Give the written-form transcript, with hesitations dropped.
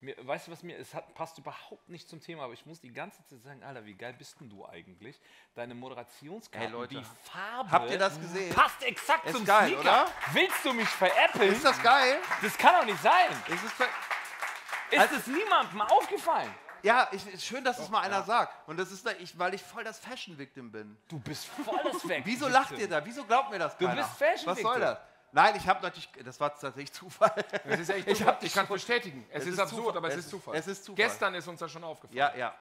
weißt du, was mir, passt überhaupt nicht zum Thema, aber ich muss die ganze Zeit sagen, Alter, wie geil bist denn du eigentlich? Deine Moderationskarten, Hey, Leute, die Farbe habt ihr das gesehen? passt exakt Ist zum geil, Sneaker. oder? Willst du mich veräppeln? Ist das geil? Das kann doch nicht sein. Ist Es niemandem aufgefallen? Ja, schön, dass es mal einer sagt. Und das ist, weil ich voll das Fashion-Victim bin. Du bist voll das Weg. Wieso lacht ihr da? Wieso glaubt mir das keiner? bist Fashion-Victim. Was soll das? Nein, ich habe natürlich, das war tatsächlich Zufall. Das ist echt Ich ich kann bestätigen. Es ist absurd, Zufall. aber es ist Zufall. Es ist Zufall. Gestern ist uns das schon aufgefallen. Ja.